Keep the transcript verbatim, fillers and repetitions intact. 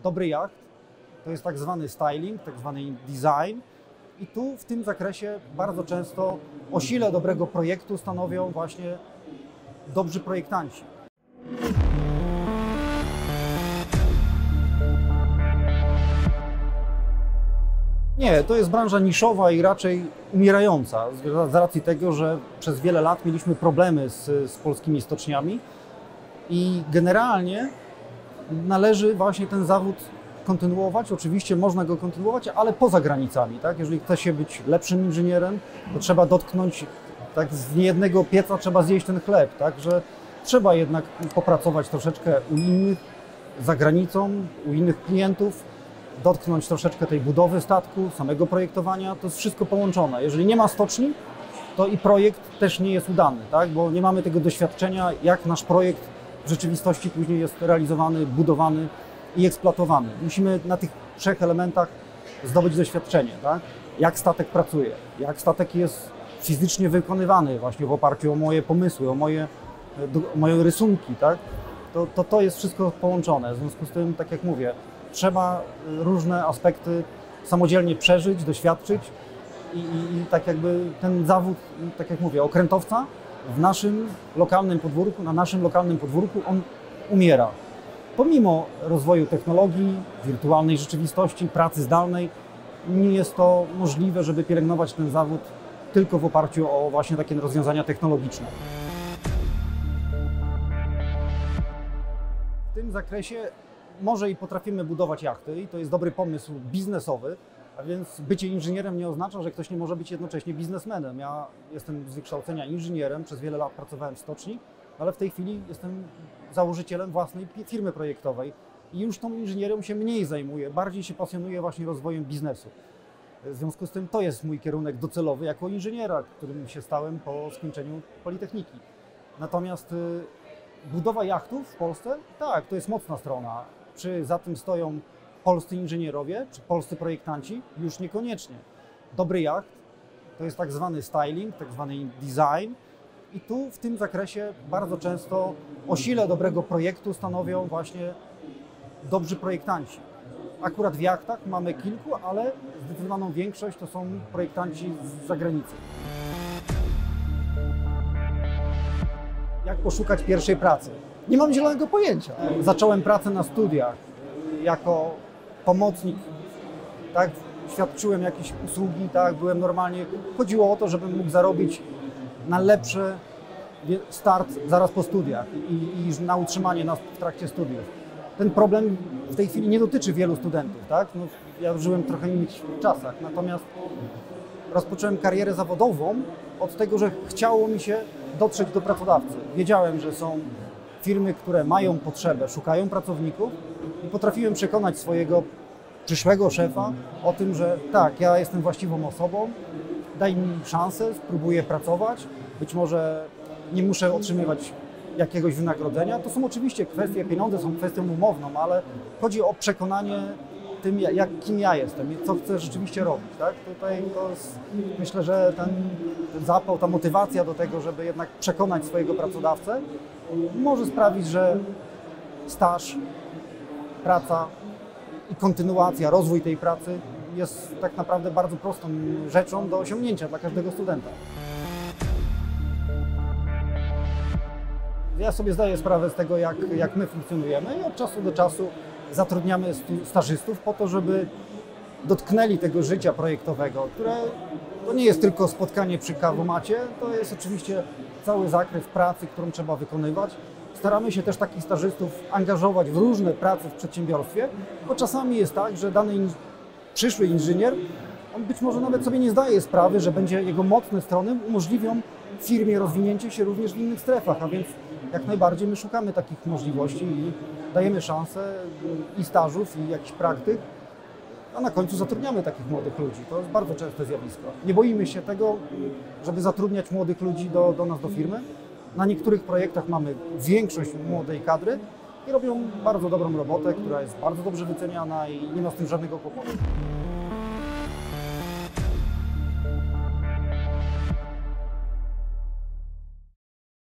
Dobry jacht to jest tak zwany styling, tak zwany design i tu w tym zakresie bardzo często o sile dobrego projektu stanowią właśnie dobrzy projektanci. Nie, to jest branża niszowa i raczej umierająca z racji tego, że przez wiele lat mieliśmy problemy z, z polskimi stoczniami i generalnie należy właśnie ten zawód kontynuować. Oczywiście można go kontynuować, ale poza granicami. Tak? Jeżeli chce się być lepszym inżynierem, to trzeba dotknąć, tak, z niejednego pieca trzeba zjeść ten chleb. Tak? Że trzeba jednak popracować troszeczkę u innych, za granicą, u innych klientów, dotknąć troszeczkę tej budowy statku, samego projektowania. To jest wszystko połączone. Jeżeli nie ma stoczni, to i projekt też nie jest udany, tak? Bo nie mamy tego doświadczenia, jak nasz projekt w rzeczywistości później jest realizowany, budowany i eksploatowany. Musimy na tych trzech elementach zdobyć doświadczenie, tak? Jak statek pracuje, jak statek jest fizycznie wykonywany właśnie w oparciu o moje pomysły, o moje, o moje rysunki, tak? To, to, to jest wszystko połączone. W związku z tym, tak jak mówię, trzeba różne aspekty samodzielnie przeżyć, doświadczyć i, i, i tak jakby ten zawód, tak jak mówię, okrętowca w naszym lokalnym podwórku, na naszym lokalnym podwórku on umiera. Pomimo rozwoju technologii, wirtualnej rzeczywistości, pracy zdalnej, nie jest to możliwe, żeby pielęgnować ten zawód tylko w oparciu o właśnie takie rozwiązania technologiczne. W tym zakresie może i potrafimy budować jachty i to jest dobry pomysł biznesowy, a więc bycie inżynierem nie oznacza, że ktoś nie może być jednocześnie biznesmenem. Ja jestem z wykształcenia inżynierem, przez wiele lat pracowałem w stoczni, ale w tej chwili jestem założycielem własnej firmy projektowej i już tą inżynierią się mniej zajmuję, bardziej się pasjonuję właśnie rozwojem biznesu. W związku z tym to jest mój kierunek docelowy jako inżyniera, którym się stałem po skończeniu Politechniki. Natomiast y, budowa jachtów w Polsce, tak, to jest mocna strona. Czy za tym stoją polscy inżynierowie, czy polscy projektanci? Już niekoniecznie. Dobry jacht to jest tak zwany styling, tak zwany design i tu w tym zakresie bardzo często o sile dobrego projektu stanowią właśnie dobrzy projektanci. Akurat w jachtach mamy kilku, ale zdecydowaną większość to są projektanci z zagranicy. Jak poszukać pierwszej pracy? Nie mam zielonego pojęcia. Zacząłem pracę na studiach jako pomocnik, tak, świadczyłem jakieś usługi, tak, byłem normalnie, chodziło o to, żebym mógł zarobić na lepszy start zaraz po studiach i, i na utrzymanie nas w trakcie studiów. Ten problem w tej chwili nie dotyczy wielu studentów, tak? No, ja żyłem w trochę innych czasach, natomiast rozpocząłem karierę zawodową od tego, że chciało mi się dotrzeć do pracodawcy. Wiedziałem, że są firmy, które mają potrzebę, szukają pracowników i potrafiłem przekonać swojego przyszłego szefa o tym, że tak, ja jestem właściwą osobą, daj mi szansę, spróbuję pracować, być może nie muszę otrzymywać jakiegoś wynagrodzenia. To są oczywiście kwestie, pieniądze są kwestią umowną, ale chodzi o przekonanie tym, jak, kim ja jestem i co chcę rzeczywiście robić. Tak? Tutaj to jest, myślę, że ten, ten zapał, ta motywacja do tego, żeby jednak przekonać swojego pracodawcę, może sprawić, że staż, praca i kontynuacja, rozwój tej pracy jest tak naprawdę bardzo prostą rzeczą do osiągnięcia dla każdego studenta. Ja sobie zdaję sprawę z tego, jak, jak my funkcjonujemy i od czasu do czasu zatrudniamy stażystów po to, żeby dotknęli tego życia projektowego, które to nie jest tylko spotkanie przy kawomacie, to jest oczywiście cały zakres pracy, którą trzeba wykonywać. Staramy się też takich stażystów angażować w różne prace w przedsiębiorstwie, bo czasami jest tak, że dany in, przyszły inżynier, on być może nawet sobie nie zdaje sprawy, że będzie jego mocne strony umożliwią firmie rozwinięcie się również w innych strefach, a więc jak najbardziej my szukamy takich możliwości i dajemy szansę i stażów, i jakichś praktyk, a na końcu zatrudniamy takich młodych ludzi. To jest bardzo częste zjawisko. Nie boimy się tego, żeby zatrudniać młodych ludzi do, do nas, do firmy. Na niektórych projektach mamy większość młodej kadry i robią bardzo dobrą robotę, która jest bardzo dobrze wyceniana i nie ma z tym żadnego kłopotu.